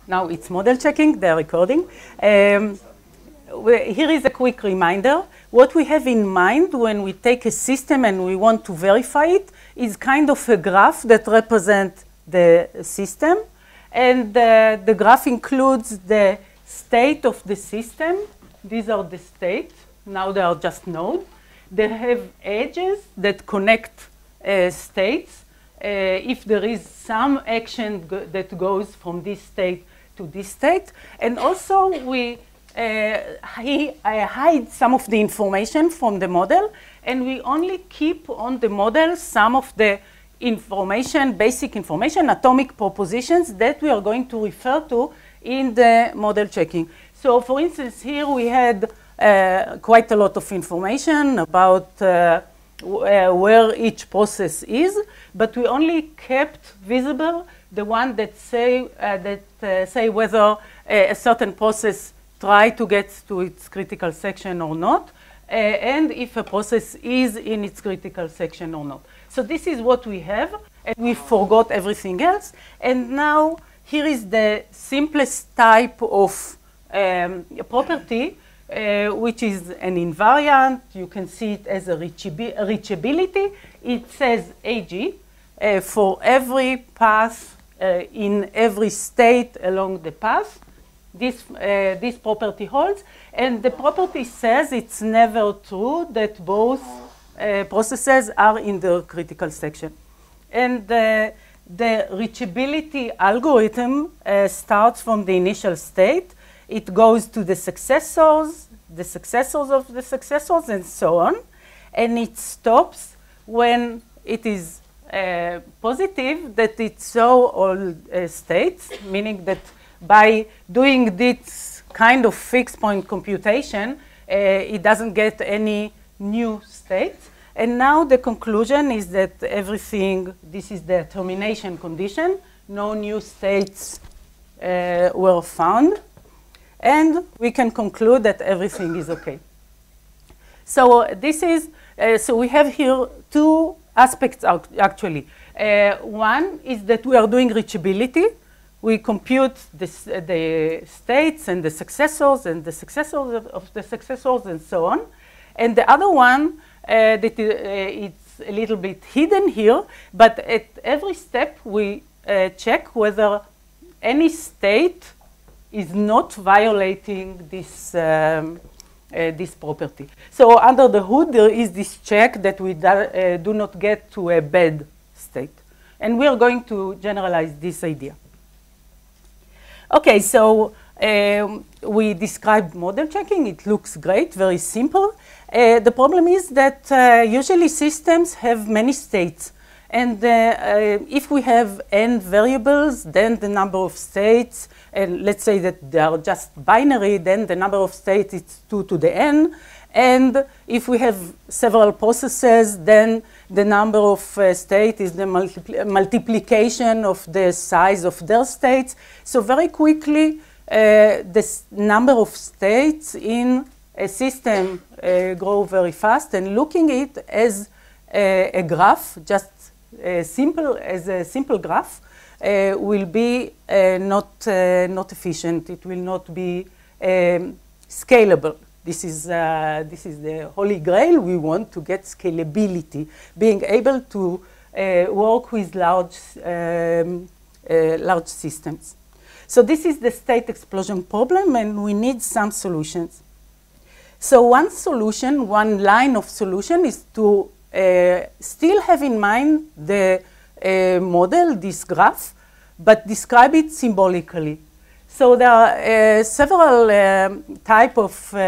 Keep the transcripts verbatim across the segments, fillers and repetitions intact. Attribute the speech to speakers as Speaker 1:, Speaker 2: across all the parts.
Speaker 1: now it's model checking, the recording. Um, here is a quick reminder. What we have in mind when we take a system and we want to verify it is kind of a graph that represents the system. And uh, the graph includes the state of the system. These are the states. Now they are just nodes. They have edges that connect uh, states. Uh, if there is some action go that goes from this state to this state. And also we uh, hi uh, hide some of the information from the model, and we only keep on the model some of the information, basic information, atomic propositions that we are going to refer to in the model checking. So for instance, here we had uh, quite a lot of information about uh, Uh, where each process is, but we only kept visible the one that say uh, that uh, say whether uh, a certain process try to get to its critical section or not, uh, and if a process is in its critical section or not. So this is what we have, and we forgot everything else. And now here is the simplest type of um, property, Uh, which is an invariant. You can see it as a reachability. It says A G uh, for every path uh, in every state along the path. This, uh, this property holds. And the property says it's never true that both uh, processes are in the critical section. And uh, the reachability algorithm uh, starts from the initial state. It goes to the successors, the successors of the successors, and so on. And it stops when it is uh, positive that it shows all uh, states, meaning that by doing this kind of fixed point computation, uh, it doesn't get any new states. And now the conclusion is that everything, this is the termination condition, no new states uh, were found. And we can conclude that everything is okay. So uh, this is, uh, so we have here two aspects actually. Uh, one is that we are doing reachability. We compute this, uh, the states and the successors and the successors of, of the successors and so on. And the other one, uh, that uh, it's a little bit hidden here, but at every step we uh, check whether any state is not violating this, um, uh, this property. So under the hood, there is this check that we do, uh, do not get to a bad state. And we are going to generalize this idea. Okay, so um, we described model checking. It looks great, very simple. Uh, the problem is that uh, usually systems have many states. And uh, uh, if we have n variables, then the number of states, and let's say that they are just binary, then the number of states is two to the n. And if we have several processes, then the number of uh, states is the multipli multiplication of the size of their states. So very quickly, uh, the number of states in a system uh, grow very fast. And looking at it as a, a graph, just Uh, simple as a simple graph, uh, will be uh, not uh, not efficient. It will not be um, scalable. This is uh, this is the holy grail. We want to get scalability, being able to uh, work with large um, uh, large systems. So this is the state explosion problem, and we need some solutions. So one solution, one line of solution, is to Uh, still have in mind the uh, model, this graph, but describe it symbolically. So there are uh, several um, type of uh,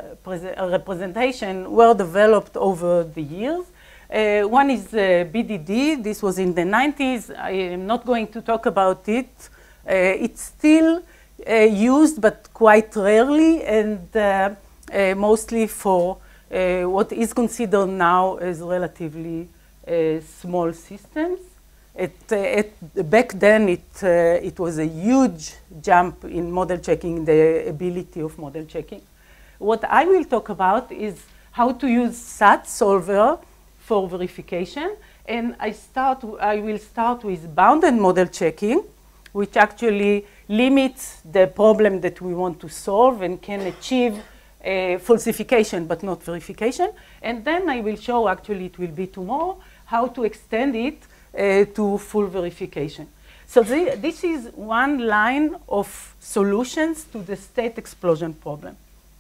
Speaker 1: representation were developed over the years. Uh, one is uh, B D D. This was in the nineties. I am not going to talk about it. Uh, it's still uh, used, but quite rarely, and uh, uh, mostly for Uh, what is considered now as relatively uh, small systems. It, uh, it, back then, it, uh, it was a huge jump in model checking, the ability of model checking. What I will talk about is how to use S A T solver for verification. And I, start, I will start with bounded model checking. which actually limits the problem that we want to solve and can achieve uh, falsification but not verification. And then I will show, actually it will be tomorrow, how to extend it uh, to full verification. So the, this is one line of solutions to the state explosion problem.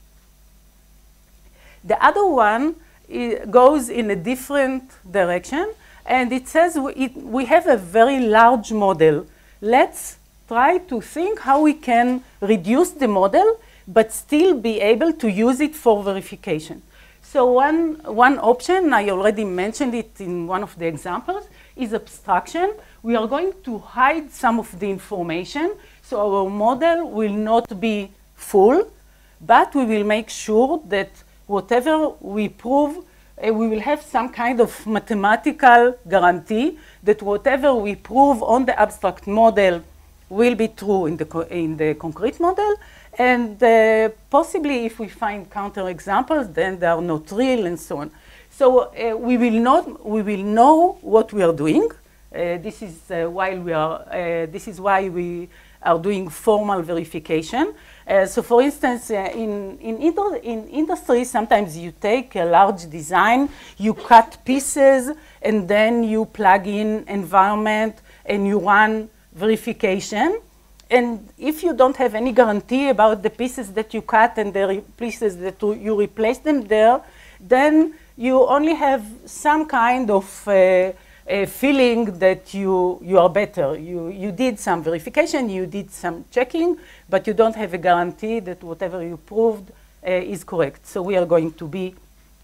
Speaker 1: The other one goes in a different direction, and it says we, it, we have a very large model. Let's try to think how we can reduce the model but still be able to use it for verification. So one, one option, I already mentioned it in one of the examples, is abstraction. We are going to hide some of the information, so our model will not be full, but we will make sure that whatever we prove, uh, we will have some kind of mathematical guarantee that whatever we prove on the abstract model will be true in the, co in the concrete model. And uh, possibly if we find counterexamples, then they are not real and so on. So uh, we, will not, we will know what we are doing. Uh, this is uh, while we are, uh, this is why we are doing formal verification. Uh, so for instance, uh, in, in, in industry, sometimes you take a large design, you cut pieces, and then you plug in environment, and you run verification. And if you don't have any guarantee about the pieces that you cut and the pieces that you replace them there, then you only have some kind of uh, a feeling that you, you are better. You, you did some verification, you did some checking, but you don't have a guarantee that whatever you proved uh, is correct. So we are going to be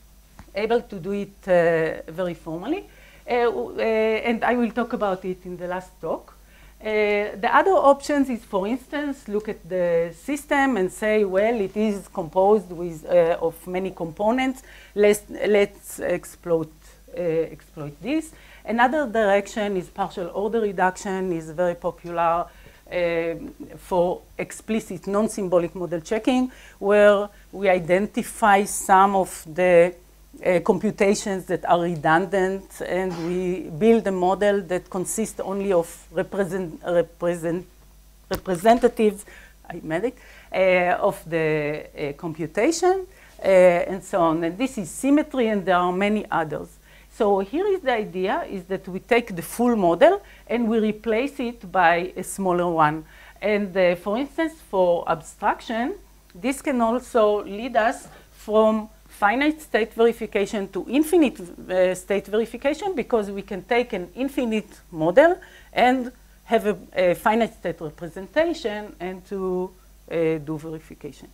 Speaker 1: able to do it uh, very formally. Uh, uh, and I will talk about it in the last talk. Uh, the other options is, for instance, look at the system and say, well, it is composed with, uh, of many components. Let's, let's exploit, uh, exploit this. Another direction is partial order reduction, is very popular uh, for explicit non-symbolic model checking, where we identify some of the uh, computations that are redundant, and we build a model that consists only of represent, represent, representatives, I made it, uh, of the uh, computation, uh, and so on. And this is symmetry, and there are many others. So here is the idea, is that we take the full model and we replace it by a smaller one. And uh, for instance, for abstraction, this can also lead us from finite state verification to infinite uh, state verification, because we can take an infinite model and have a, a finite state representation and to uh, do verification.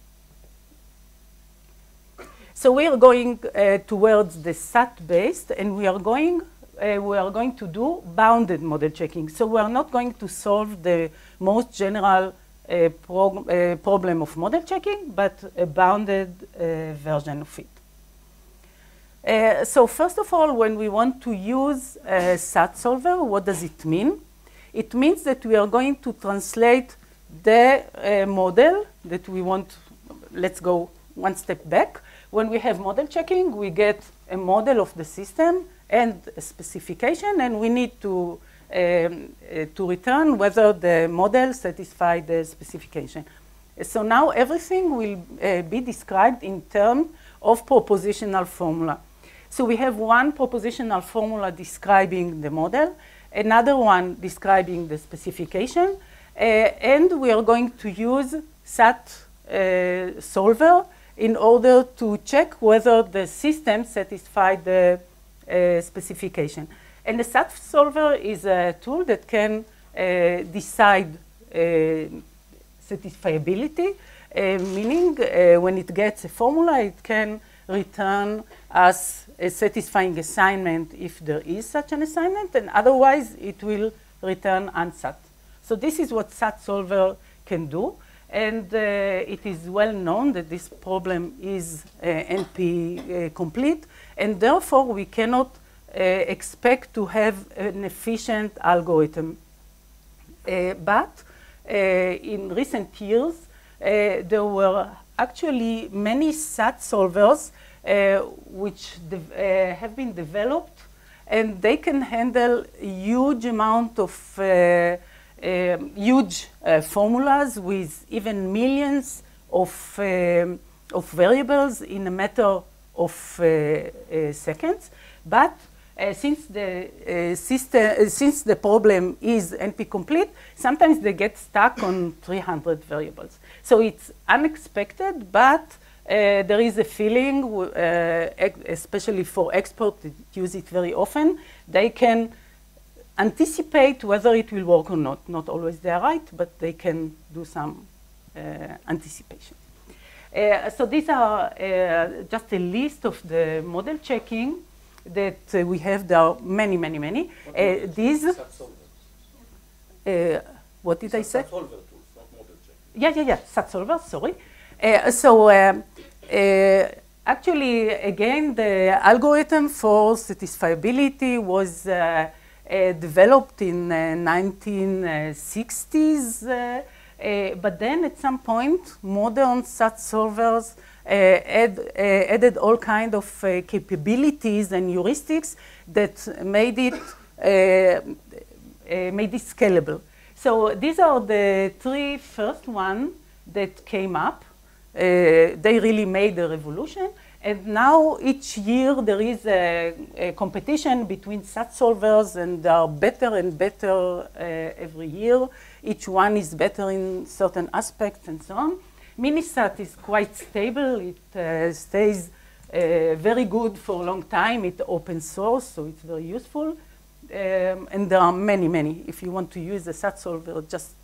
Speaker 1: So we are going uh, towards the S A T-based, and we are going uh, we are going to do bounded model checking. So we are not going to solve the most general uh, prog uh, problem of model checking, but a bounded uh, version of it. Uh, so first of all, when we want to use a S A T solver, what does it mean? It means that we are going to translate the uh, model that we want. Let's go one step back. When we have model checking, we get a model of the system and a specification, and we need to, um, uh, to return whether the model satisfies the specification. So now everything will uh, be described in terms of propositional formula. So we have one propositional formula describing the model, another one describing the specification, uh, and we are going to use S A T uh, solver in order to check whether the system satisfies the uh, specification. And the S A T solver is a tool that can uh, decide uh, satisfiability, uh, meaning uh, when it gets a formula, it can return as a satisfying assignment if there is such an assignment, and otherwise it will return unsat. So this is what S A T solver can do. And uh, it is well known that this problem is uh, N P uh, complete, and therefore we cannot uh, expect to have an efficient algorithm. Uh, but uh, in recent years, uh, there were actually many S A T solvers uh, which uh, have been developed, and they can handle a huge amount of uh, Uh, um, huge uh, formulas with even millions of, um, of variables in a matter of uh, uh, seconds. But uh, since, the, uh, system, uh, since the problem is N P complete, sometimes they get stuck on three hundred variables. So it's unexpected, but uh, there is a feeling, uh, especially for experts that use it very often, they can anticipate whether it will work or not. Not always they are right, but they can do some uh, anticipation. Uh, so these are uh, just a list of the model checking that uh, we have. There are many, many, many. Uh, these. Uh, what did I say?
Speaker 2: Solver tools, not model checking.
Speaker 1: Yeah, yeah, yeah. Sat solver. Sorry. Uh, so uh, uh, actually, again, the algorithm for satisfiability was uh, uh, developed in uh, nineteen sixties. Uh, Uh, but then at some point, modern Sat solvers uh, add, uh, added all kinds of uh, capabilities and heuristics that made it, uh, uh, made it scalable. So these are the three first ones that came up. Uh, they really made a revolution. And now each year there is a, a competition between Sat solvers, and they are better and better uh, every year. Each one is better in certain aspects and so on. Minisat is quite stable. It uh, stays uh, very good for a long time. It's open source, so it's very useful. Um, and there are many, many. If you want to use a Sat solver, just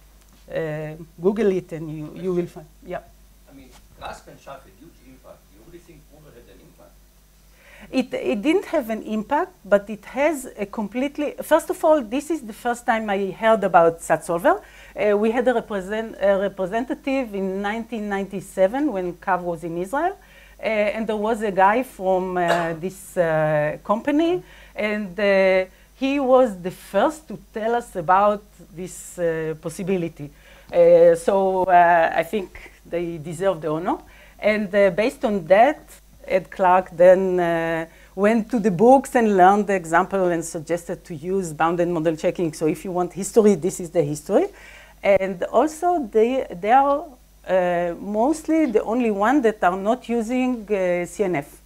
Speaker 1: uh, Google it and you, you will find. Yeah.
Speaker 2: I mean, Rask and Shaf had huge impact. You really think Uber had an impact?
Speaker 1: It, it didn't have an impact, but it has a completely, first of all, this is the first time I heard about Sat solver. Uh, we had a, represent, a representative in nineteen ninety-seven when Cav was in Israel. Uh, and there was a guy from uh, this uh, company, and uh, he was the first to tell us about this uh, possibility. Uh, so uh, I think they deserve the honor. And uh, based on that, Ed Clark then uh, went to the books and learned the example and suggested to use bounded model checking. So if you want history, this is the history. And also, they, they are uh, mostly the only one that are not using uh, C N F.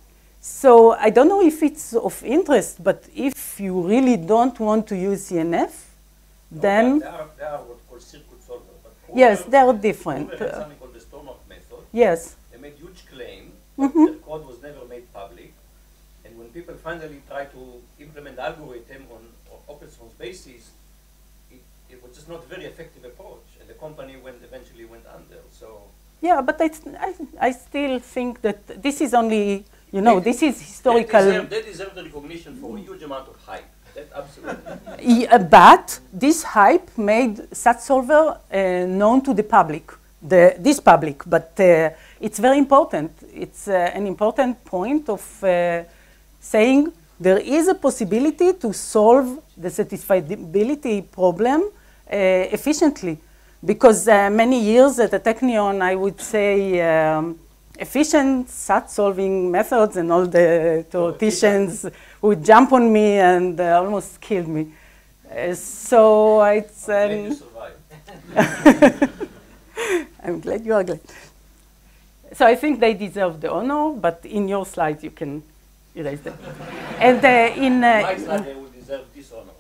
Speaker 1: So I don't know if it's of interest, but if you really don't want to use C N F, no, then...
Speaker 2: They are, they are what called circuit solver. But
Speaker 1: yes, they are different.
Speaker 2: Uber had something called the Stornoff method.
Speaker 1: Yes.
Speaker 2: They made huge claims.
Speaker 1: Mm-hmm.
Speaker 2: Their code was never made public. And when people finally try to implement the algorithm on, on open source basis, it, it was just not a very effective approach. And the company went eventually went under. So
Speaker 1: yeah, but I, I, I still think that this is only, you know,
Speaker 2: they,
Speaker 1: this is historical.
Speaker 2: They deserve, they deserve the recognition for a huge amount of hype. That absolutely.
Speaker 1: Yeah, but this hype made Sat solver uh, known to the public. The, this public, but uh, it's very important. It's uh, an important point of uh, saying there is a possibility to solve the satisfiability problem uh, efficiently. Because uh, many years at the Technion, I would say um, efficient Sat solving methods, and all the theoreticians would jump on me and uh, almost killed me. Uh, so it's... Um,
Speaker 2: you survived.
Speaker 1: I'm glad you are glad. So I think they deserve the honor, but in your slides you can erase them. And uh, in... Uh,
Speaker 2: my slide, they would deserve dishonor.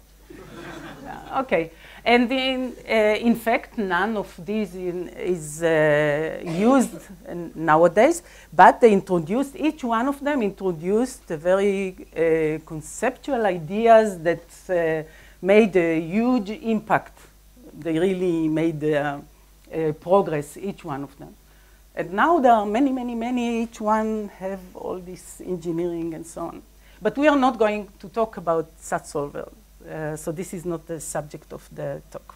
Speaker 1: Uh, okay. And in, uh, in fact, none of these in, is uh, used nowadays, but they introduced, each one of them introduced a very uh, conceptual ideas that uh, made a huge impact. They really made uh, Uh, progress, each one of them. And now there are many, many, many, each one have all this engineering and so on. But we are not going to talk about Sat solver, uh, so this is not the subject of the talk.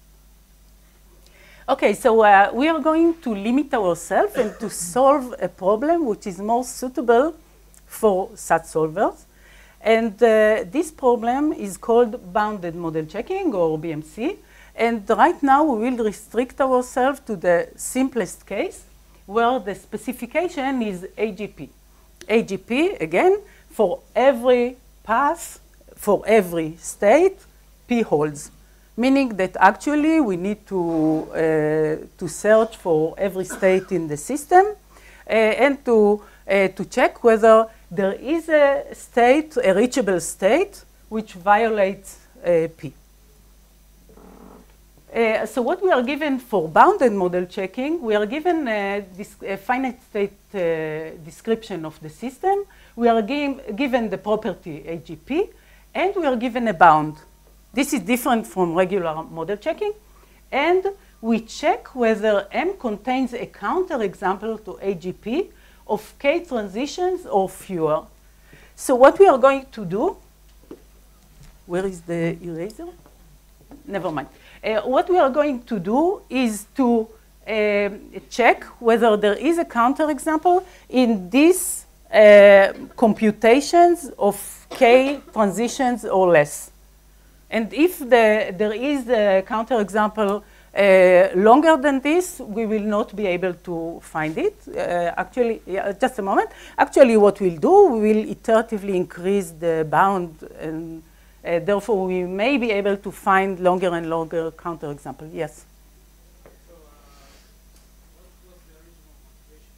Speaker 1: Okay, so uh, we are going to limit ourselves and to solve a problem which is more suitable for Sat solvers. And uh, this problem is called bounded model checking, or B M C. And right now, we will restrict ourselves to the simplest case, where the specification is A G P. A G P, again, for every path, for every state, P holds. meaning that actually we need to, uh, to search for every state in the system uh, and to, uh, to check whether there is a state, a reachable state, which violates uh, P. Uh, so what we are given for bounded model checking, we are given a, a finite state uh, description of the system. We are given the property A G P, and we are given a bound. This is different from regular model checking. And we check whether M contains a counterexample to A G P of K transitions or fewer. So what we are going to do, where is the eraser? Never mind. Uh, what we are going to do is to uh, check whether there is a counterexample in these uh, computations of K transitions or less. And if the, there is a counterexample uh, longer than this, we will not be able to find it. Uh, actually, yeah, just a moment. Actually, what we'll do, we will iteratively increase the bound, and uh, therefore we may be able to find longer and longer counterexample. Yes?
Speaker 3: So, uh, what was the original motivation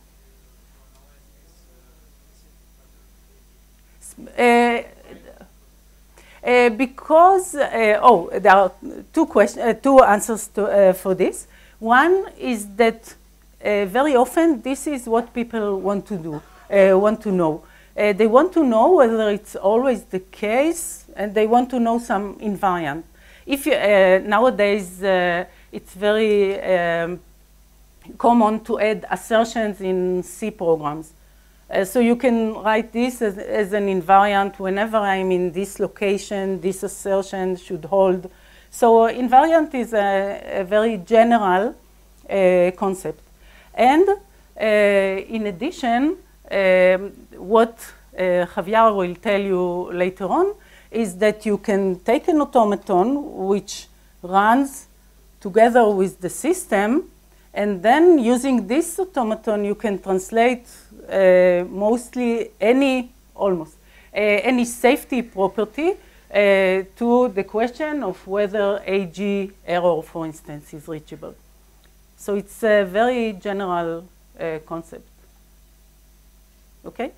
Speaker 3: to analyze this uh,
Speaker 1: Uh, because, uh, oh, there are two questions, uh, two answers to, uh, for this. One is that uh, very often this is what people want to do, uh, want to know. Uh, they want to know whether it's always the case, and they want to know some invariant. If you, uh, nowadays uh, it's very um, common to add assertions in C programs. Uh, so you can write this as, as an invariant whenever I'm in this location, this assertion should hold. So uh, invariant is a, a very general uh, concept. And uh, in addition, um, what uh, Javier will tell you later on is that you can take an automaton which runs together with the system, and then using this automaton you can translate Uh, mostly any, almost, uh, any safety property uh, to the question of whether A G error, for instance, is reachable. So it's a very general uh, concept. Okay?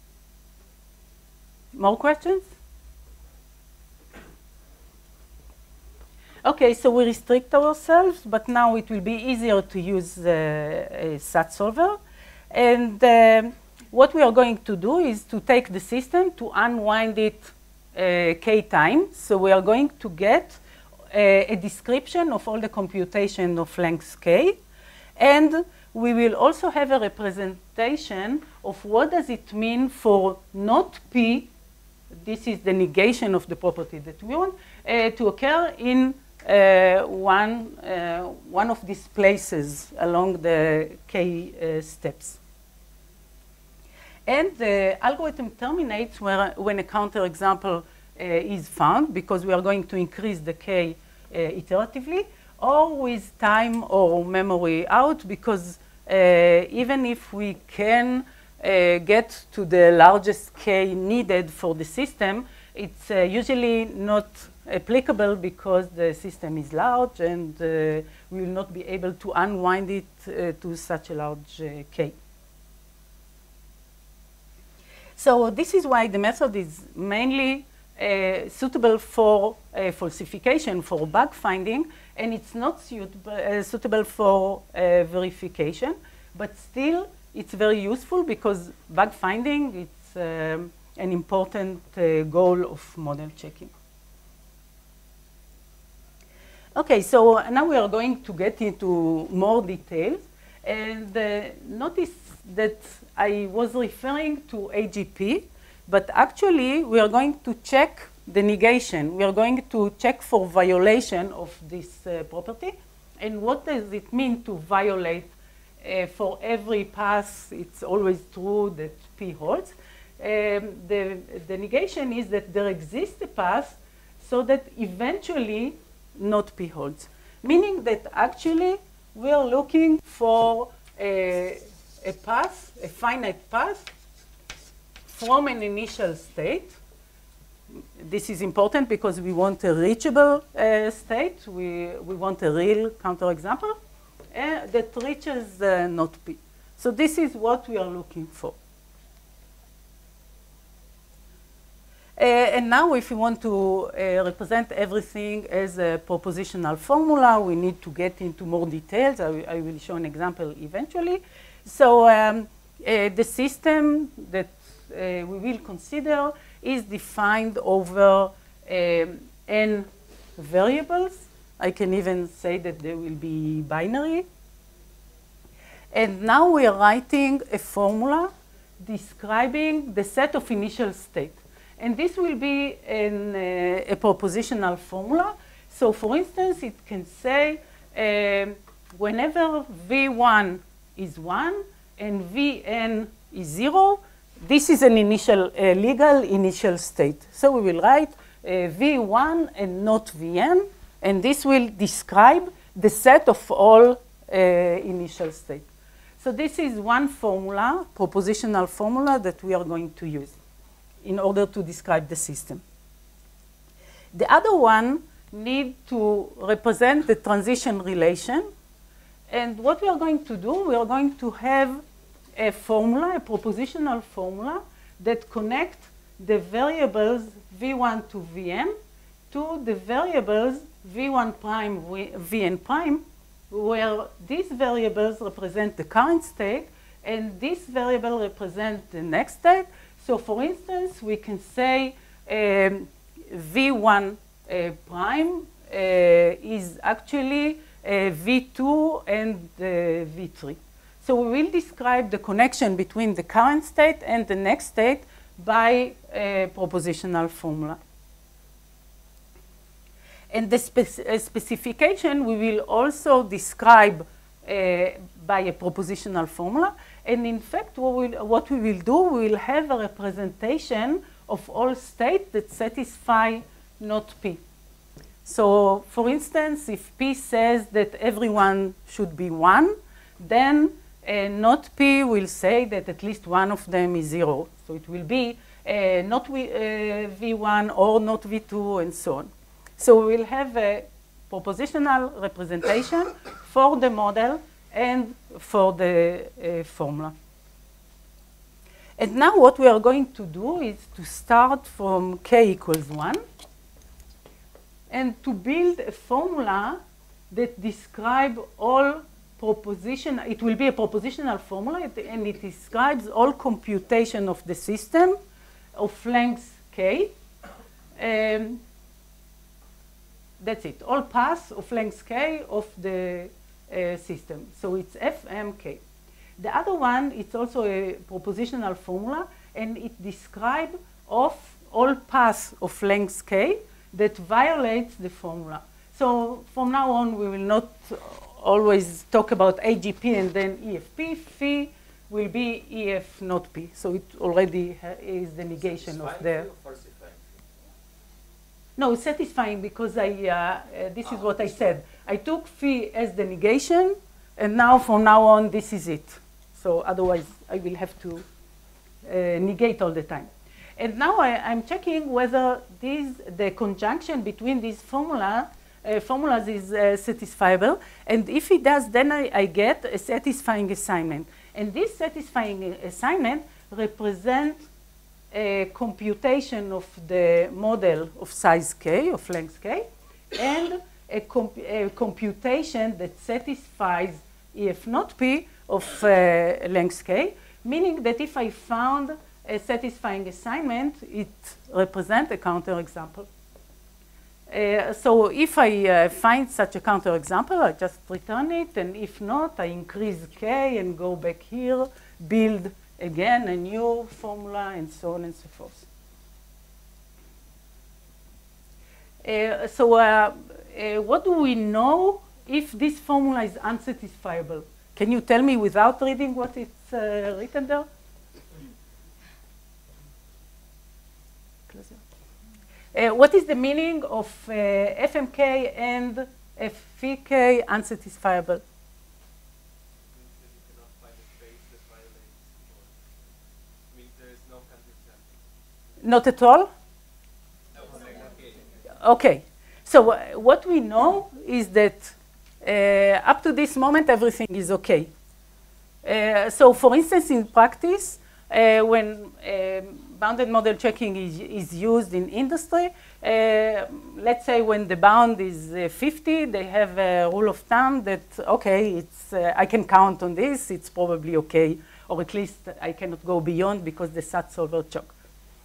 Speaker 1: More questions? Okay, so we restrict ourselves, but now it will be easier to use uh, a S A T solver. And uh, what we are going to do is to take the system to unwind it uh, K times. So we are going to get a, a description of all the computation of length K. And we will also have a representation of what does it mean for not P, this is the negation of the property that we want, uh, to occur in uh, one, uh, one of these places along the K uh, steps. And the algorithm terminates where, when a counterexample uh, is found, because we are going to increase the K uh, iteratively, or with time or memory out, because uh, even if we can uh, get to the largest K needed for the system, it's uh, usually not applicable because the system is large, and uh, we will not be able to unwind it uh, to such a large uh, K. So this is why the method is mainly uh, suitable for uh, falsification, for bug finding, and it's not suitable, uh, suitable for uh, verification. But still, it's very useful because bug finding, it's um, an important uh, goal of model checking. Okay, so now we are going to get into more details. And uh, notice that I was referring to A G P, but actually we are going to check the negation. We are going to check for violation of this uh, property. And what does it mean to violate? Uh, for every path, it's always true that P holds. Um, the, the negation is that there exists a path so that eventually not P holds. Meaning that actually we are looking for a, a path, a finite path from an initial state, this is important because we want a reachable uh, state. We, we want a real counterexample uh, that reaches uh, not P. So this is what we are looking for. Uh, and now if we want to uh, represent everything as a propositional formula, we need to get into more details. I, I will show an example eventually. So um, uh, the system that uh, we will consider is defined over um, n variables. I can even say that they will be binary. And now we are writing a formula describing the set of initial state. And this will be an, uh, a propositional formula. So for instance, it can say um, whenever V one is one and Vn is zero, this is an initial, uh, legal initial state. So we will write uh, V one and not Vn, and this will describe the set of all uh, initial states. So this is one formula, propositional formula, that we are going to use in order to describe the system. The other one need to represent the transition relation. And what we are going to do, we are going to have a formula, a propositional formula, that connect the variables V one to Vn to the variables V one prime, Vn prime, where these variables represent the current state, and this variable represents the next state. So for instance, we can say um, V one uh, prime uh, is actually uh, V two and uh, V three. So we will describe the connection between the current state and the next state by a propositional formula. And the spec uh, specification we will also describe uh, by a propositional formula. And in fact, what, we'll, what we will do, we will have a representation of all states that satisfy not P. So for instance, if P says that everyone should be one, then uh, not P will say that at least one of them is zero. So it will be uh, not v, uh, V one or not V two and so on. So we will have a propositional representation for the model and for the uh, formula. And now what we are going to do is to start from k equals one and to build a formula that describes all proposition. It will be a propositional formula, and it describes all computation of the system of length k. Um, that's it, all paths of length k of the uh, system. So it's F M K. The other one, it's also a propositional formula, and it describes of all paths of length k that violates the formula. So from now on, we will not always talk about A G P and then E F P. Phi will be E F not P. So it already is the negation of the... No, satisfying, because I, uh, uh, this is what I said. I took phi as the negation, and now from now on, this is it. So otherwise, I will have to uh, negate all the time. And now I, I'm checking whether these, the conjunction between these formula, uh, formulas is uh, satisfiable. And if it does, then I, I get a satisfying assignment. And this satisfying assignment represents a computation of the model of size k, of length k, and a, comp a computation that satisfies E F not P of uh, length k, meaning that if I found a satisfying assignment, it represents a counterexample. Uh, so if I uh, find such a counterexample, I just return it, and if not, I increase k and go back here, build again a new formula, and so on and so forth. Uh, so uh, uh, what do we know if this formula is unsatisfiable? Can you tell me without reading what it's uh, written there? Uh, what is the meaning of uh, F M K and F V K unsatisfiable? Not at all? Okay, so uh, what we know is that uh, up to this moment, everything is okay. Uh, so for instance, in practice, uh, when um, bounded model checking is, is used in industry, uh, let's say when the bound is uh, fifty, they have a rule of thumb that, okay, it's, uh, I can count on this, it's probably okay, or at least I cannot go beyond because the S A T solver choke.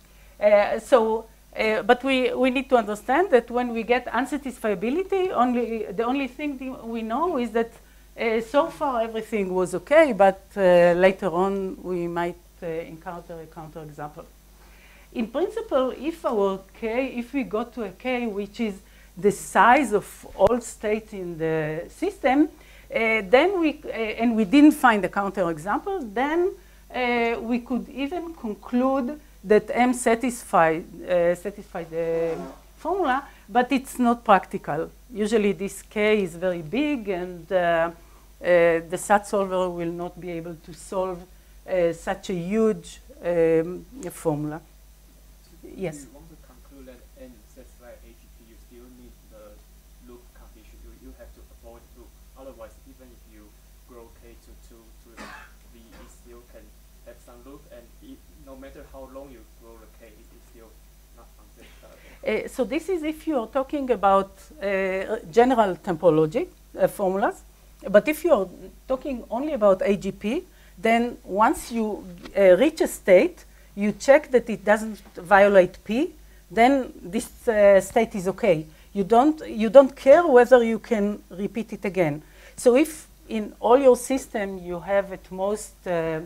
Speaker 1: Uh, so, uh, but we, we need to understand that when we get unsatisfiability, only, the only thing we know is that uh, so far everything was okay, but uh, later on we might uh, encounter a counterexample. In principle, if our K, if we go to a K which is the size of all states in the system, uh, then we, uh, and we didn't find a counterexample, then uh, we could even conclude that M satisfies uh, satisfy the formula, but it's not practical. Usually this K is very big, and uh, uh, the S A T solver will not be able to solve uh, such a huge um, formula. Yes.
Speaker 4: If you want to conclude that N satisfies A G P, you still need the loop condition. You, you have to avoid loop. Otherwise, even if you grow K to two to V, it still can have some loop, and it, no matter how long you grow the K, it is still not unsatisfiable.
Speaker 1: Uh, so this is if you are talking about uh, general topology uh, formulas. But if you are talking only about A G P, then once you uh, reach a state, you check that it doesn't violate P, then this uh, state is okay. You don't, you don't care whether you can repeat it again. So if in all your system you have at most uh, uh,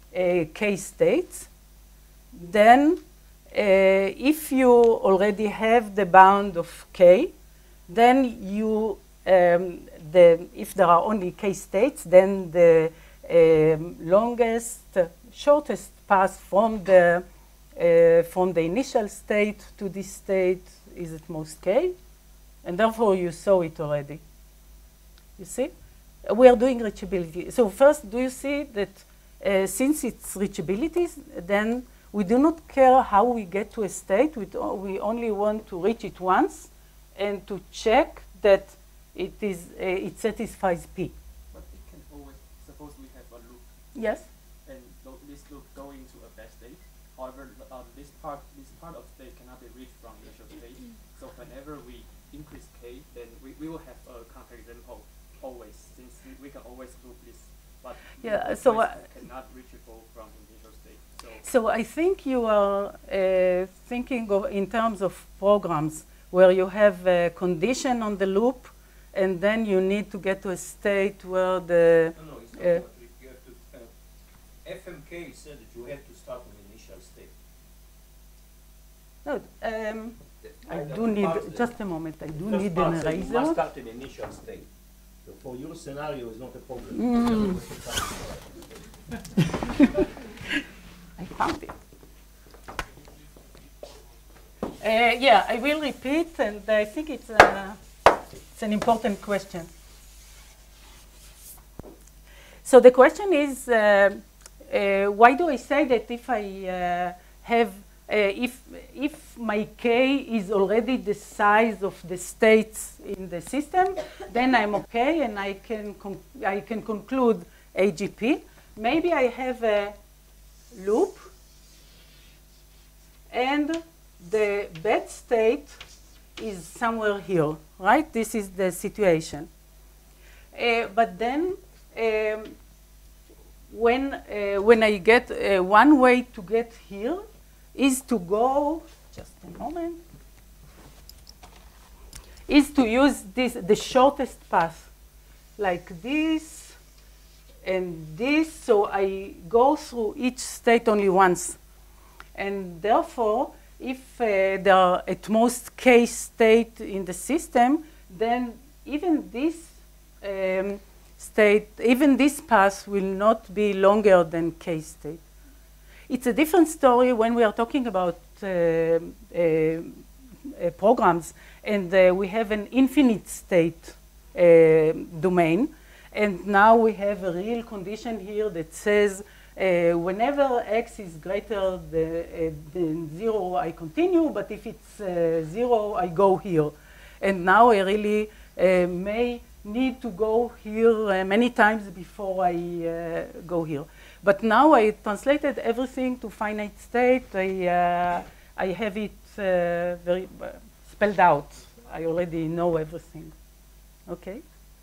Speaker 1: K states, then uh, if you already have the bound of K, then you, um, the, if there are only K states, then the um, longest, uh, shortest path from the, uh, from the initial state to this state is at most K, and therefore you saw it already. You see? We are doing reachability. So first, do you see that uh, since it's reachability, then we do not care how we get to a state. We, we only want to reach it once and to check that it, is, uh, it satisfies P.
Speaker 4: But it can always, suppose we have a loop.
Speaker 1: Yes?
Speaker 4: And this loop go into a bad state. However, uh, this part this part of state cannot be reached from the initial state. So whenever we increase K, then we, we will have a counterexample always, since we can always loop this. But
Speaker 1: yeah, so uh,
Speaker 4: cannot reachable from the initial state. So,
Speaker 1: so I think you are uh, thinking of in terms of programs where you have a condition on the loop, and then you need to get to a state where the
Speaker 2: No, no, it's not.
Speaker 1: uh,
Speaker 2: Uh, you have to, uh, F M K said that you have to start with initial state.
Speaker 1: no, um, I
Speaker 2: The-
Speaker 1: do
Speaker 2: the
Speaker 1: need
Speaker 2: parts that-
Speaker 1: just a moment. I do
Speaker 2: first
Speaker 1: need
Speaker 2: part
Speaker 1: an
Speaker 2: said you must
Speaker 1: eraser.
Speaker 2: start in initial state. So for your scenario, it's not a problem.
Speaker 1: Mm. I found it. Uh, yeah, I will repeat, and I think it's, uh, it's an important question. So the question is, uh, uh, why do I say that if I uh, have, uh, if, if my K is already the size of the states in the system, then I'm okay and I can, con I can conclude A G P. Maybe I have a loop and the bad state is somewhere here, right? This is the situation. Uh, but then um, when, uh, when I get uh, one way to get here is to go, just a moment, is to use this, the shortest path, like this and this. So I go through each state only once. And therefore, if uh, there are at most K state in the system, then even this um, state, even this path will not be longer than K state. It's a different story when we are talking about uh, uh, uh, programs and uh, we have an infinite state uh, domain. And now we have a real condition here that says Uh, whenever x is greater the, uh, than zero, I continue, but if it's uh, zero, I go here. And now I really uh, may need to go here uh, many times before I uh, go here. But now I translated everything to finite state. I, uh, I have it uh, very uh, spelled out. I already know everything. Okay?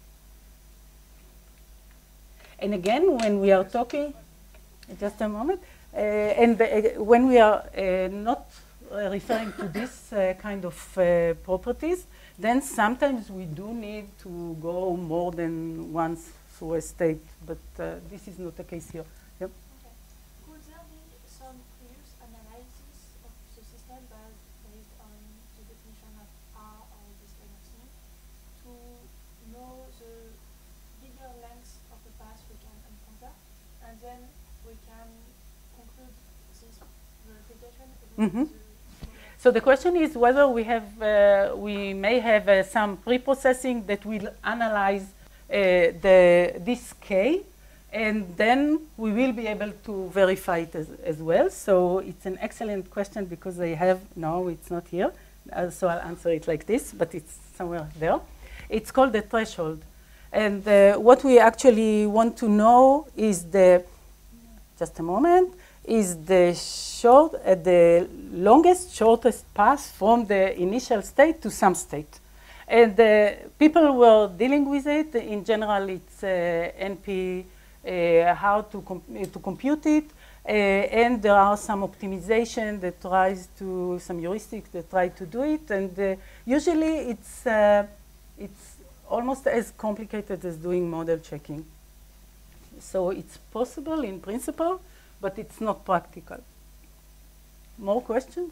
Speaker 1: And again, when we are talking, just a moment, uh, and uh, when we are uh, not uh, referring to this uh, kind of uh, properties, then sometimes we do need to go more than once through a state, but uh, this is not the case here. Yep.
Speaker 5: Okay. Could there be some previous analysis of the system based on the definition of R or this kind of thing to know the bigger length of the path we can encounter, and then we can conclude this verification with
Speaker 1: Mm-hmm.
Speaker 5: the
Speaker 1: So the question is whether we have, uh, we may have uh, some pre-processing that will analyze uh, the, this K, and then we will be able to verify it as, as well. So it's an excellent question because I have, no, it's not here. Uh, so I'll answer it like this, but it's somewhere there. It's called the threshold. And uh, what we actually want to know is the, just a moment, is the short, uh, the longest, shortest path from the initial state to some state. And uh, people were dealing with it. In general, it's uh, N P, uh, how to, com to compute it. Uh, and there are some optimization that tries to, some heuristics that try to do it. And uh, usually it's, uh, it's almost as complicated as doing model checking. So it's possible in principle, but it's not practical. More questions?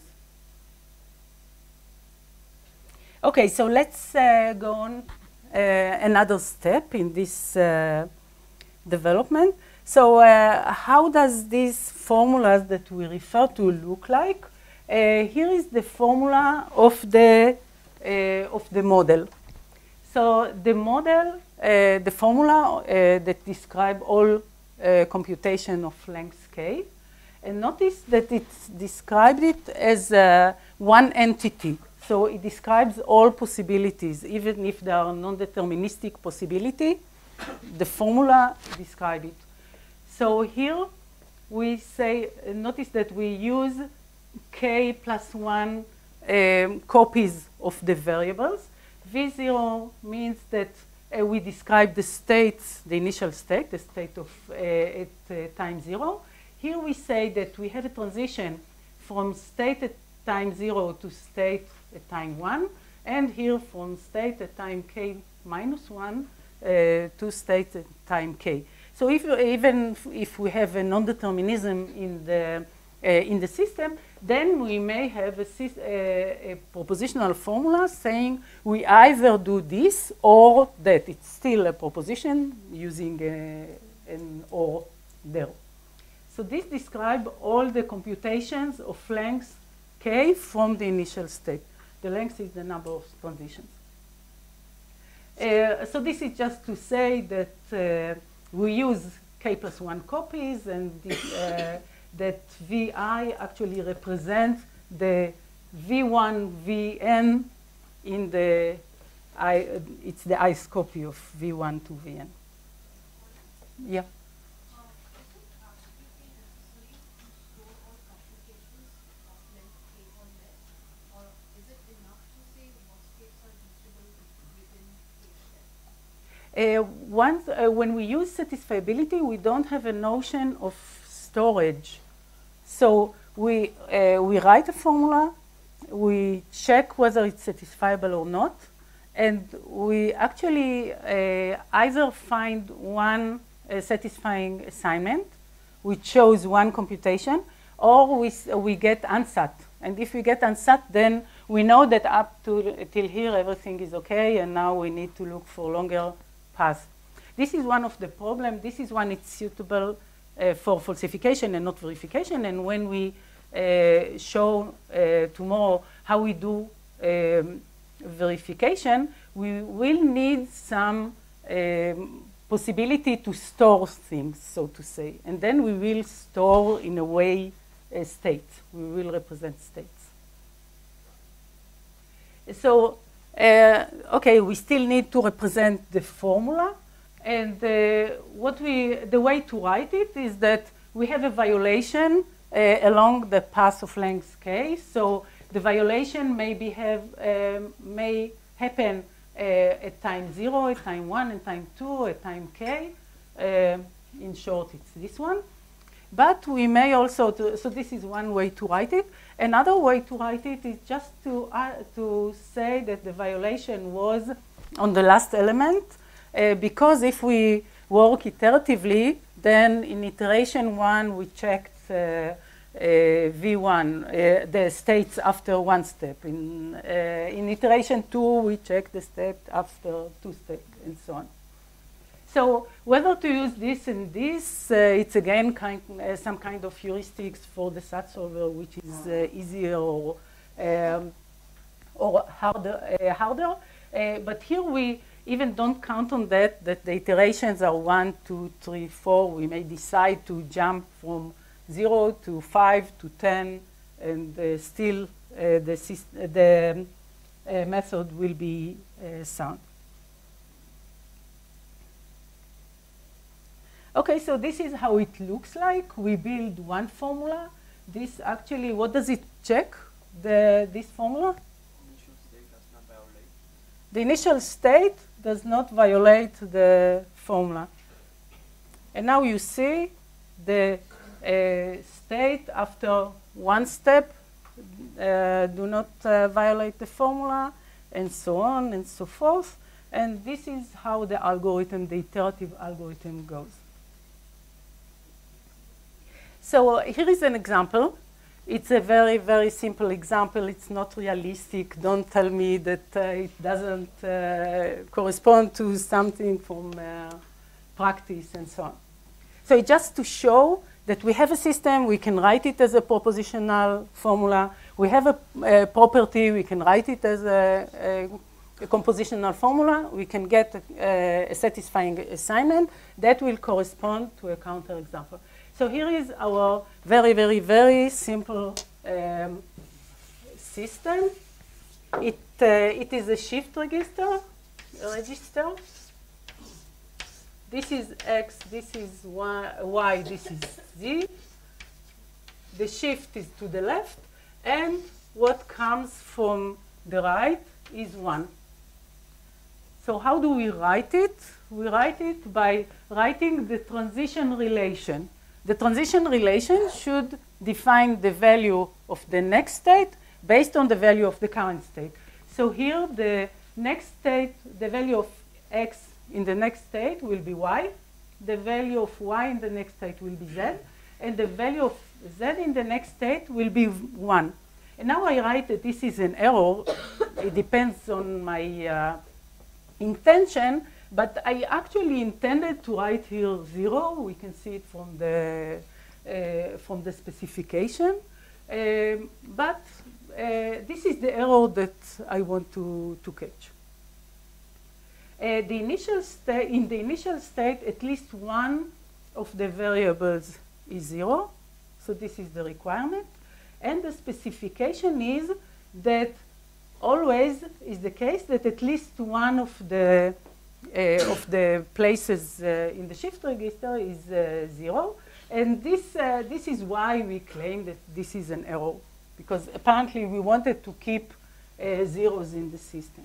Speaker 1: Okay, so let's uh, go on uh, another step in this uh, development. So uh, how does these formulas that we refer to look like? Uh, here is the formula of the, uh, of the model. So the model, uh, the formula uh, that describe all uh, computation of length k. And notice that it's described it as uh, one entity. So it describes all possibilities, even if there are non-deterministic possibility, the formula describes it. So here we say, uh, notice that we use k plus one um, copies of the variables. V zero means that uh, we describe the states, the initial state, the state of uh, at uh, time zero. Here we say that we have a transition from state at time zero to state at time one, and here from state at time k minus one uh, to state at time k. So if, even if we have a non-determinism in the, uh, in the system, then we may have a, a, a propositional formula saying we either do this or that. It's still a proposition using a, an or there. So this describes all the computations of length k from the initial state. The length is the number of transitions. Uh, so this is just to say that uh, we use k plus one copies, and this, uh, that Vi actually represents the V one Vn in the I. Uh, it's the i's copy of V one to Vn. Yeah. Uh, once, uh, when we use satisfiability, we don't have a notion of storage. So we, uh, we write a formula, we check whether it's satisfiable or not, and we actually uh, either find one uh, satisfying assignment, we chose one computation, or we, we get ansat. And if we get ansat, then we know that up to till here everything is okay, and now we need to look for longer path. This is one of the problems. This is one it's suitable uh, for falsification and not verification. And when we uh, show uh, tomorrow how we do um, verification, we will need some um, possibility to store things, so to say. And then we will store, in a way, uh, states. We will represent states. So, uh, okay, we still need to represent the formula. And uh, what we, the way to write it is that we have a violation uh, along the path of length k. So the violation may, be have, um, may happen uh, at time zero, at time one, at time two, at time k. Uh, in short, it's this one. But we may also, to, so this is one way to write it. Another way to write it is just to, uh, to say that the violation was on the last element, uh, because if we work iteratively, then in iteration one, we checked uh, uh, V one, uh, the states after one step. In, uh, in iteration two, we check the step after two steps, and so on. So whether to use this and this, uh, it's again kind, uh, some kind of heuristics for the S A T solver, which is uh, easier or, um, or harder. Uh, harder. Uh, but here we even don't count on that, that the iterations are one, two, three, four. We may decide to jump from zero to five to ten, and uh, still uh, the, the uh, method will be uh, sound. Okay, so this is how it looks like. We build one formula. This actually, what does it check, the, this formula?
Speaker 4: Initial state does not violate.
Speaker 1: The initial state does not violate the formula. And now you see the uh, state after one step uh, do not uh, violate the formula, and so on and so forth. And this is how the algorithm, the iterative algorithm goes. So uh, here is an example. It's a very, very simple example. It's not realistic. Don't tell me that uh, it doesn't uh, correspond to something from uh, practice and so on. So it's just to show that we have a system. We can write it as a propositional formula. We have a, a property. We can write it as a, a, a compositional formula. We can get a, a satisfying assignment that will correspond to a counterexample. So here is our very, very, very simple um, system. It, uh, it is a shift register, register. This is X, this is Y, y, this is Z. The shift is to the left, and what comes from the right is one. So how do we write it? We write it by writing the transition relation. The transition relation should define the value of the next state based on the value of the current state. So here the next state, the value of X in the next state will be Y. The value of Y in the next state will be Z. And the value of Z in the next state will be one. And now I write that this is an error. It depends on my uh, intention. But I actually intended to write here zero. We can see it from the, uh, from the specification. Um, but uh, this is the error that I want to, to catch. Uh, the initial sta- in the initial state, at least one of the variables is zero. So this is the requirement. And the specification is that always is the case that at least one of the Uh, of the places uh, in the shift register is uh, zero. And this, uh, this is why we claim that this is an error, because apparently we wanted to keep uh, zeros in the system.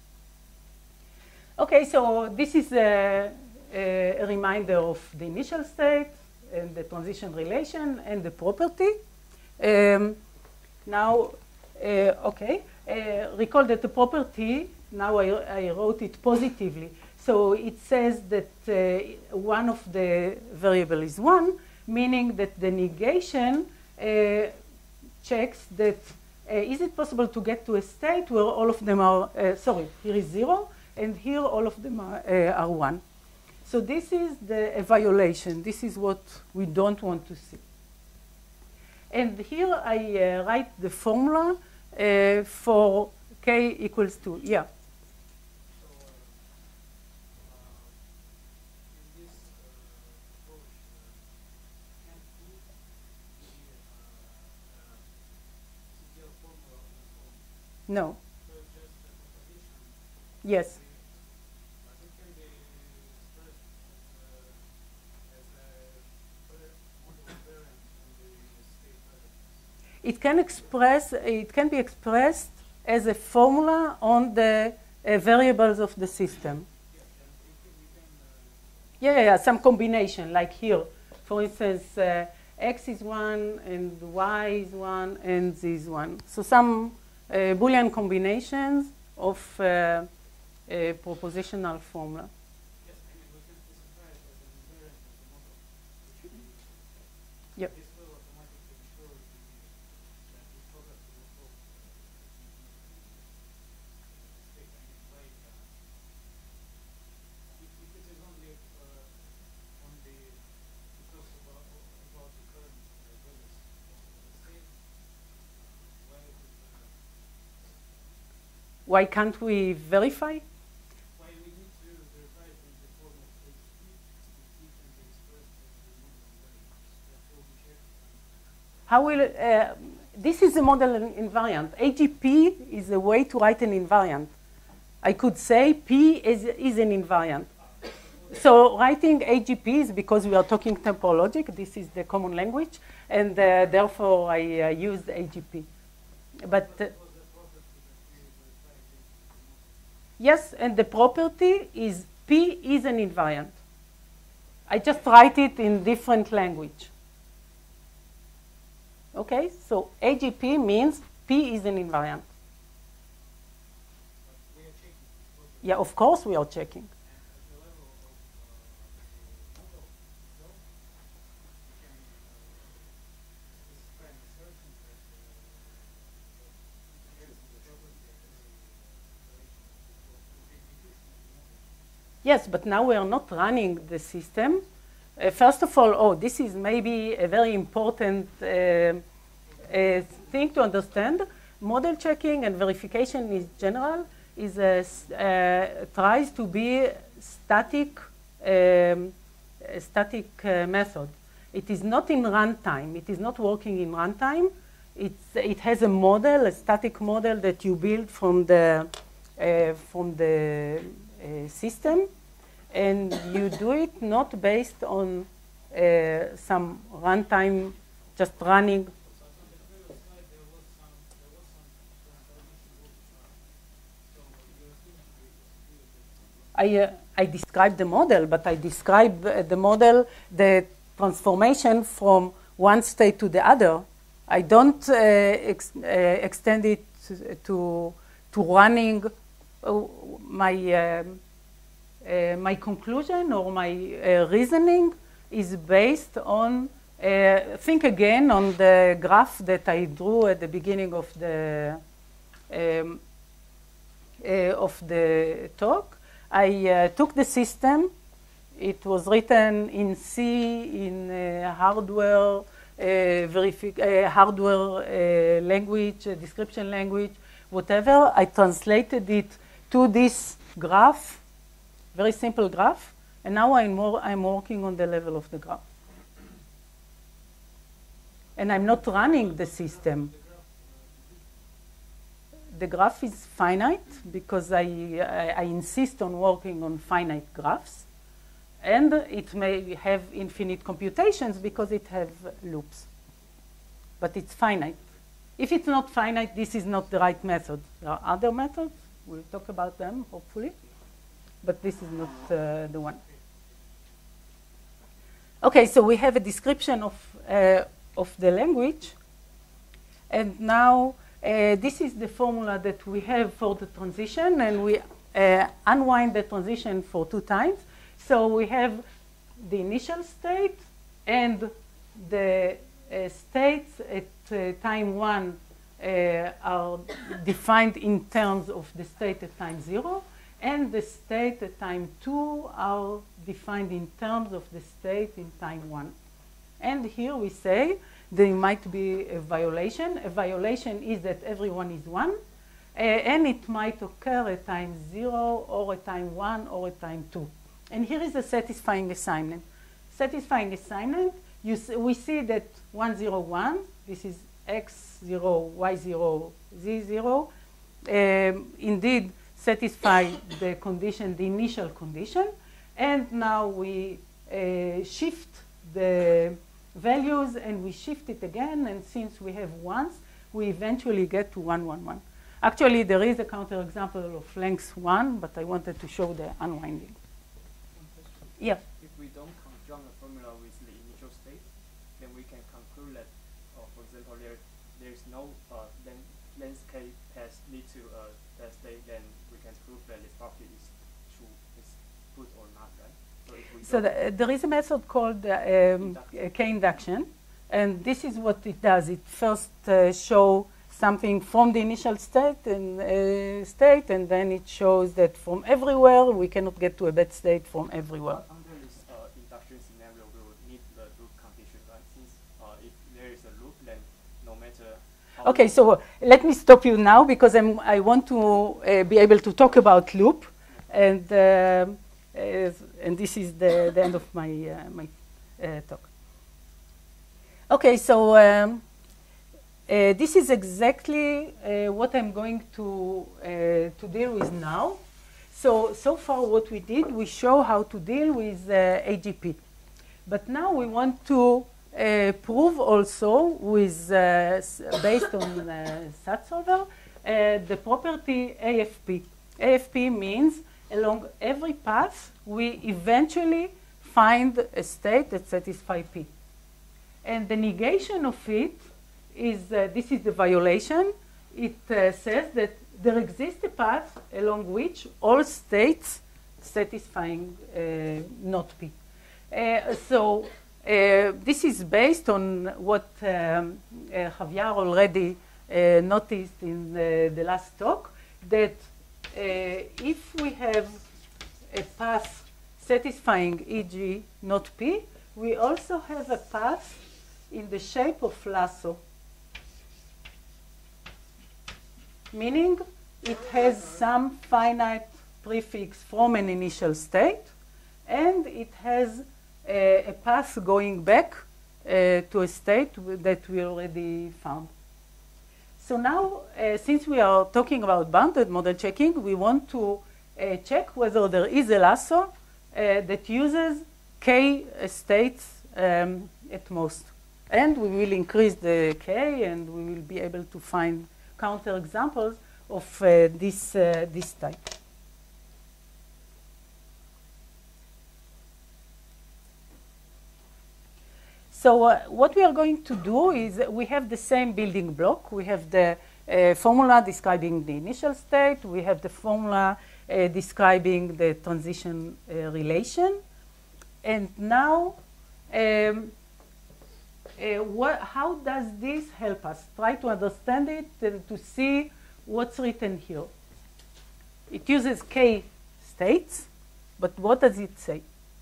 Speaker 1: Okay, so this is a, a reminder of the initial state and the transition relation and the property. Um, now, uh, okay, uh, recall that the property, now I, I wrote it positively. So it says that uh, one of the variable is one, meaning that the negation uh, checks that uh, is it possible to get to a state where all of them are, uh, sorry, here is zero, and here all of them are, uh, are one. So this is the a violation. This is what we don't want to see. And here I uh, write the formula uh, for k equals two. Yeah.
Speaker 3: So, uh, uh, you
Speaker 1: No.
Speaker 3: So it's just a proposition.
Speaker 1: Yes.
Speaker 3: But it can be expressed as a, as a model variant on the state variables.
Speaker 1: It can express, it can be expressed as a formula on the uh, variables of the system.
Speaker 3: Yeah, and it can, we can uh,
Speaker 1: Yeah, yeah, yeah, some combination, like here. For instance, uh, x is one, and y is one, and z is one. So some uh, Boolean combinations of uh, a propositional formula.
Speaker 3: yes, I mean we can specify it as an invariant of the model, which we
Speaker 1: Yep.
Speaker 3: this will automatically ensure the, that this property will hold uh, in, in the state. I mean like uh, if, if it is only uh, on the it talks about about the current uh, values of the state, why it is uh,
Speaker 1: Why can't we verify?
Speaker 3: why we need to verify it in the form of H T if T can be expressed as the model invariant. That will be checked.
Speaker 1: How will, uh, this is a model invariant. A G P is a way to write an invariant. I could say P is, is an invariant. So writing A G P is because we are talking temporal logic. This is the common language, and uh, therefore I uh, used A G P. But uh, yes, and the property is P is an invariant. I just write it in different language. Okay, so A G P means P is an invariant.
Speaker 3: We are checking property.
Speaker 1: Yeah, of course we are checking.
Speaker 3: And at the level of uh, the model itself, we can uh, specify an assertion that uh, that the property as a uh, execution of the model.
Speaker 1: Yes, but now we are not running the system. Uh, first of all, oh, this is maybe a very important uh, uh, thing to understand. Model checking and verification in general is a, uh, tries to be static, um, a static uh, method. It is not in runtime. It is not working in runtime. It's, it has a model, a static model that you build from the, uh, from the uh, system. And you do it not based on uh, some runtime, just running.
Speaker 3: So on the previous slide, there was some there was some transformation loop. So you're assuming the possibility of some
Speaker 1: I, uh, I described the model, but I describe uh, the model, the transformation from one state to the other. I don't uh, ex uh, extend it to, to running uh, my um, Uh, my conclusion or my uh, reasoning is based on, uh, think again on the graph that I drew at the beginning of the, um, uh, of the talk. I uh, took the system. It was written in C, in uh, hardware, uh, verifi uh, hardware uh, language, uh, description language, whatever. I translated it to this graph. Very simple graph, and now I'm, more, I'm working on the level of the graph. And I'm not running the system. The graph is finite because I, I, I insist on working on finite graphs. And it may have infinite computations because it has loops. But it's finite. If it's not finite, this is not the right method. There are other methods. We'll talk about them, hopefully. But this is not uh, the one. Okay, so we have a description of, uh, of the language. And now uh, this is the formula that we have for the transition. And we uh, unwind the transition for two times. So we have the initial state and the uh, states at uh, time one uh, are defined in terms of the state at time zero. And the state at time two are defined in terms of the state in time one. And here we say there might be a violation. A violation is that everyone is one, uh, and it might occur at time zero, or at time one, or at time two. And here is a satisfying assignment. Satisfying assignment, you see, we see that one, zero, one, this is x zero, y zero, z zero, um, indeed satisfy the condition, the initial condition, and now we uh, shift the values and we shift it again, and since we have ones, we eventually get to one, one, one. Actually, there is a counterexample of length one, but I wanted to show the unwinding. Yeah.
Speaker 4: If we don't conjunct a formula with the initial state, then we can conclude that, uh, for example, there there is no uh, length, length k path lead to a uh, state, then we can prove that this property is true, is good or not, right? So, if we
Speaker 1: So the, uh, there is a method called uh, um, k-induction, and this is what it does. It first uh, shows something from the initial state and uh, state, and then it shows that from everywhere we cannot get to a bad state from everywhere.
Speaker 4: Uh, under this uh, induction scenario, we would need the loop condition, right? Since uh, if there is a loop, then no matter how
Speaker 1: Okay, so let me stop you now because I'm, I want to uh, be able to talk about loop, and uh, uh, and this is the, the end of my uh, my uh, talk. Okay, so. Um, Uh, this is exactly uh, what I'm going to, uh, to deal with now. So, so far what we did, we show how to deal with uh, A G P. But now we want to uh, prove also with, uh, based on uh, SATsolver, uh, the property A F P. A F P means along every path, we eventually find a state that satisfies P. And the negation of it is, uh, this is the violation. It uh, says that there exists a path along which all states satisfying uh, not P. Uh, so uh, this is based on what um, uh, Javier already uh, noticed in the, the last talk, that uh, if we have a path satisfying E G not P, we also have a path in the shape of lasso. Meaning it has some finite prefix from an initial state, and it has a, a path going back uh, to a state that we already found. So now, uh, since we are talking about bounded model checking, we want to uh, check whether there is a lasso uh, that uses k states um, at most. And we will increase the k, and we will be able to find counter examples of uh, this, uh, this type. So uh, what we are going to do is we have the same building block. We have the uh, formula describing the initial state. We have the formula uh, describing the transition uh, relation. And now, um, Uh, what, how does this help us? Try to understand it and to see what's written here. It uses k states, but what does it say?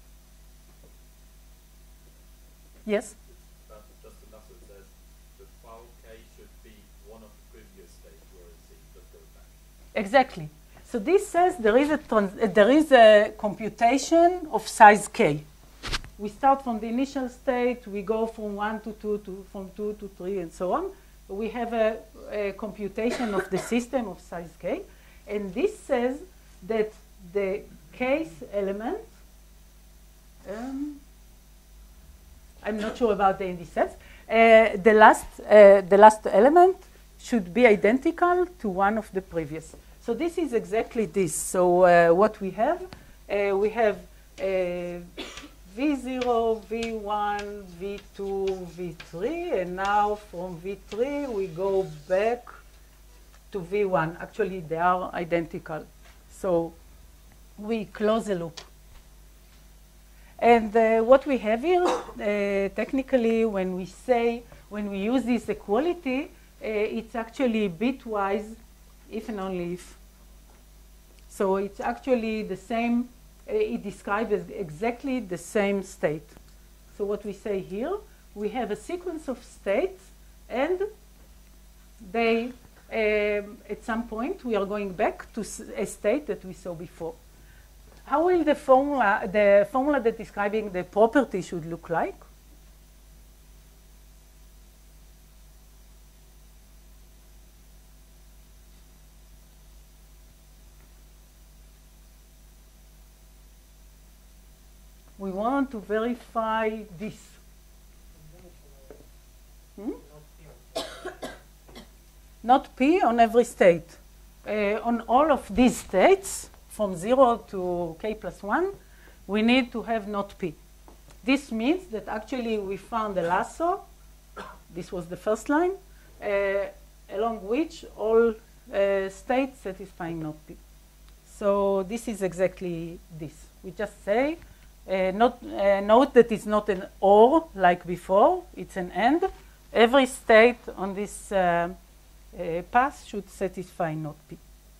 Speaker 1: Yes?
Speaker 6: About just the lasso, it says the file k should be one of the previous states, whereas it just goes back.
Speaker 1: Exactly. So this says there is a, trans uh, there is a computation of size k. We start from the initial state, we go from one to two, to, from two to three, and so on. We have a, a computation of the system of size k. And this says that the kth element, um, I'm not sure about the indices, uh, the, last, uh, the last element should be identical to one of the previous. So this is exactly this. So uh, what we have, uh, we have uh, V zero, V one, V two, V three, and now from V three we go back to V one. Actually, they are identical. So we close the loop. And uh, what we have here, uh, technically, when we say, when we use this equality, uh, it's actually bitwise if and only if. So it's actually the same. It describes exactly the same state. So what we say here, we have a sequence of states, and they, um, at some point, we are going back to a state that we saw before. How will the formula, the formula that describing the property should look like? to verify this. Hmm? Not P on every state. Uh, on all of these states, from zero to k plus one, we need to have not P. This means that actually we found a lasso. This was the first line, uh, along which all uh, states satisfying not P. So this is exactly this. We just say, uh, not, uh, note that it's not an or like before, it's an and. Every state on this uh, uh, path should satisfy not P.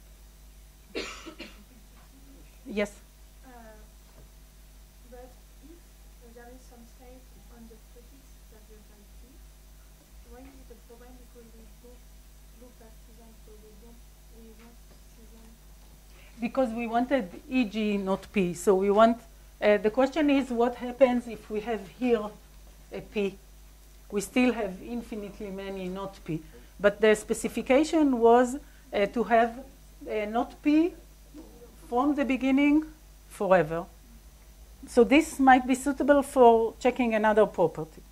Speaker 1: Yes?
Speaker 5: Uh, but if there is some state on the prefix that verify P, when is the problem because we don't look at them, so we don't, we won't see them?
Speaker 1: Because we wanted E G not P. So we want, uh, the question is what happens if we have here a P? We still have infinitely many not P. But the specification was uh, to have uh, not P from the beginning forever. So this might be suitable for checking another property.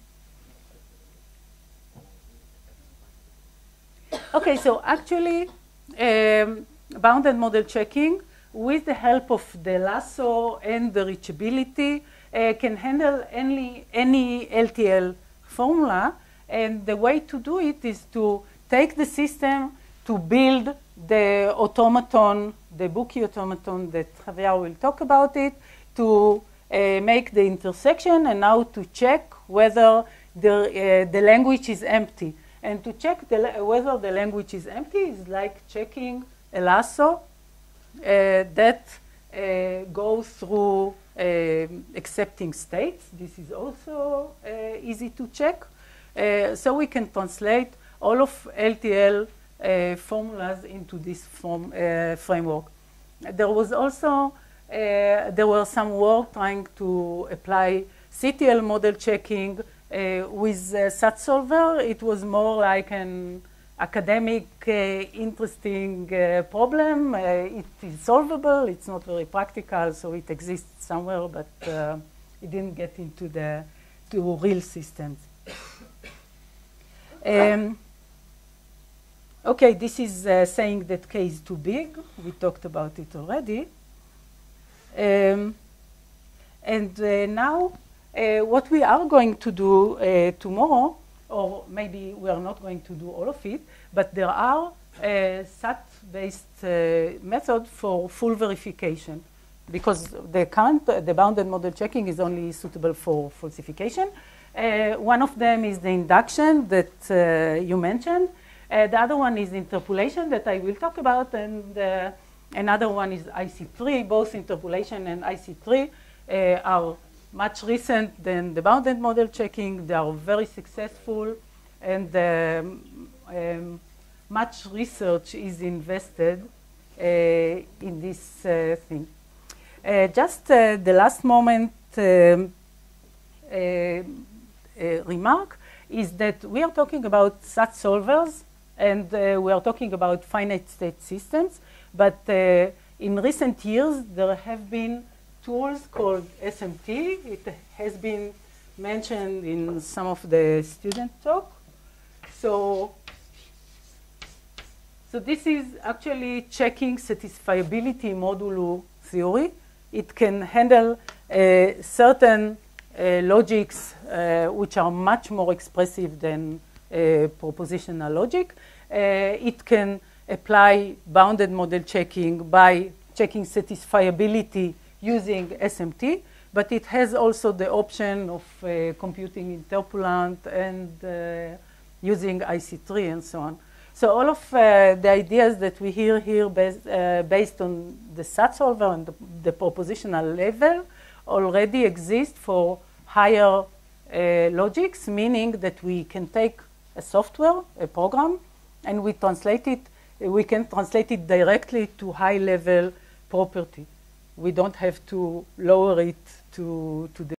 Speaker 1: Okay, so actually, um, bounded model checking with the help of the lasso and the reachability uh, can handle any, any L T L formula. And the way to do it is to take the system to build the automaton, the Bookie automaton that Javier will talk about it, to uh, make the intersection and now to check whether the, uh, the language is empty. And to check the, whether the language is empty is like checking a lasso uh, that uh, goes through uh, accepting states. This is also uh, easy to check. Uh, so we can translate all of L T L uh, formulas into this form, uh, framework. There was also, uh, there were some work trying to apply C T L model checking uh, with uh, SATSolver. It was more like an academic, uh, interesting uh, problem. Uh, it is solvable. It's not very practical, so it exists somewhere, but uh, it didn't get into the to real systems. Um, okay, this is uh, saying that K is too big. We talked about it already. Um, and uh, now, uh, what we are going to do uh, tomorrow, or maybe we are not going to do all of it, but there are uh, S A T-based uh, method for full verification, because the current, uh, the bounded model checking is only suitable for falsification. Uh, one of them is the induction that uh, you mentioned. Uh, the other one is interpolation that I will talk about, and uh, another one is I C three. Both interpolation and I C three uh, are much recent than the bounded model checking. They are very successful, and um, um, much research is invested uh, in this uh, thing. Uh, just uh, the last moment um, uh, Uh, remark is that we are talking about SATSolvers and uh, we are talking about finite state systems, but uh, in recent years there have been tools called S M T. It has been mentioned in some of the student talk. So, so this is actually checking satisfiability modulo theory. It can handle uh, certain Uh, logics uh, which are much more expressive than uh, propositional logic. Uh, it can apply bounded model checking by checking satisfiability using S M T, but it has also the option of uh, computing interpolant and uh, using I C three and so on. So all of uh, the ideas that we hear here based, uh, based on the SATSolver and the, the propositional level already exist for higher uh, logics, meaning that we can take a software, a program, and we translate it, we can translate it directly to high-level property. We don't have to lower it to, to the